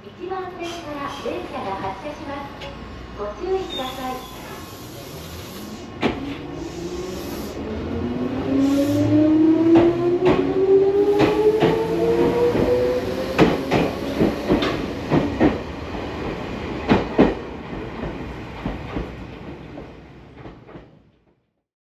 1番線から電車が発車します。ご注意ください。